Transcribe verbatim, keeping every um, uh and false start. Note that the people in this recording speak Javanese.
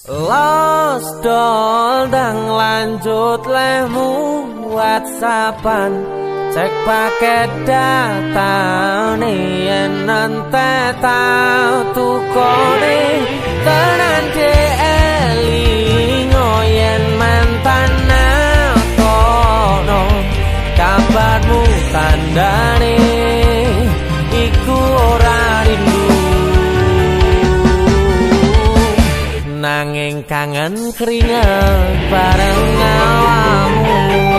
Los dol dang lanjut lemu WhatsAppan cek paket data nih yen nante tau tukone tenan de elingo yen mantan tono kabarmu tandane iku ora rindu nanging kangen keringet bareng awamu.